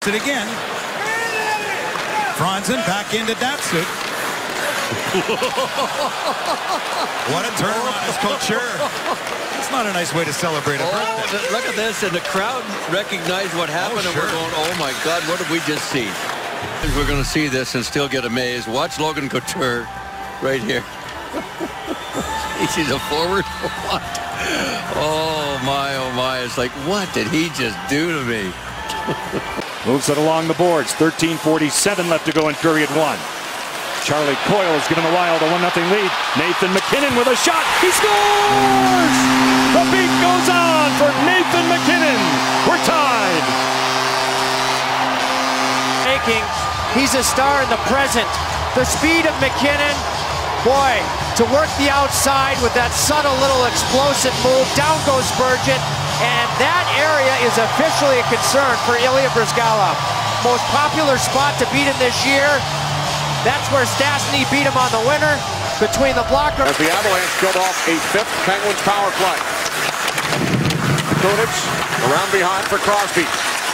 it again. Franzen back into Datsyuk. What a turnaround as Couture. It's not a nice way to celebrate a birthday. Look at this, and the crowd recognized what happened, and we're going, oh my God, what did we just see? We're going to see this and still get amazed. Watch Logan Couture right here. He's a forward. What? Oh my, it's like, what did he just do to me? Moves it along the boards. 13:47 left to go in period one. Charlie Coyle has given the Wild a 1-0 lead. Nathan MacKinnon with a shot. He scores! The beat goes on for Nathan MacKinnon. We're tied. He's a star in the present. The speed of MacKinnon. Boy, to work the outside with that subtle little explosive move. Down goes Spurgeon. And that area is officially a concern for Ilya Bryzgalov. Most popular spot to beat him this year. That's where Stastny beat him on the winner between the blocker. As the Avalanche get off a fifth Penguins power play. Kunitz around behind for Crosby.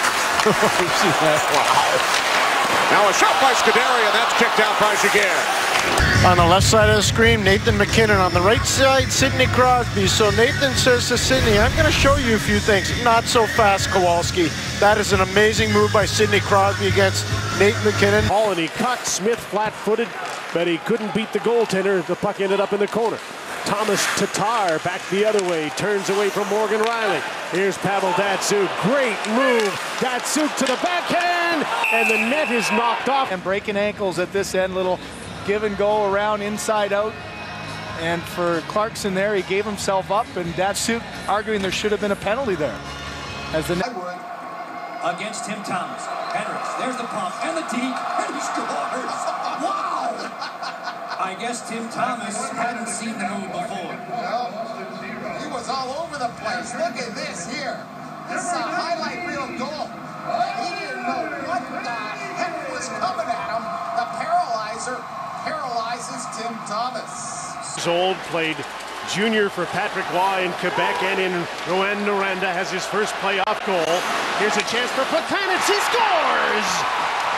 Wow. Now a shot by Scuderi, and that's kicked out by Giguère. On the left side of the screen, Nathan MacKinnon. On the right side, Sidney Crosby. So Nathan says to Sidney, I'm going to show you a few things. Not so fast, Kowalski. That is an amazing move by Sidney Crosby against Nate MacKinnon. Ball, and he caught Smith flat-footed, but he couldn't beat the goaltender. The puck ended up in the corner. Thomas Tatar back the other way, turns away from Morgan Riley. Here's Pavel Datsyuk, great move. Datsyuk to the backhand, and the net is knocked off. And breaking ankles at this end, little give and go around inside out. And for Clarkson there, he gave himself up, and Datsyuk arguing there should have been a penalty there. As the against Tim Thomas. Hendricks, there's the pump and the deep, and he scores. Wow! I guess Tim Thomas hadn't seen the move before. He was all over the place. Look at this here. This is a highlight reel goal. He didn't know what the heck was coming at him. The paralyzer paralyzes Tim Thomas. Old played junior for Patrick Roy in Quebec, and in Rwanda has his first playoff goal. Here's a chance for Plekanec. He scores!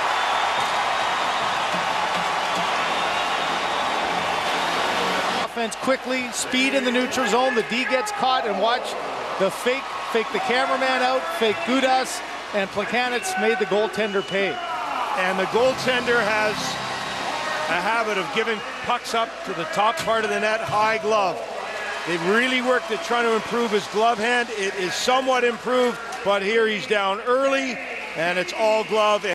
Offense quickly, speed in the neutral zone. The D gets caught, and watch the fake the cameraman out, fake Gudas, and Plekanec made the goaltender pay. And the goaltender has a habit of giving pucks up to the top part of the net, high glove. They've really worked at trying to improve his glove hand. It is somewhat improved, but here he's down early, and it's all glove.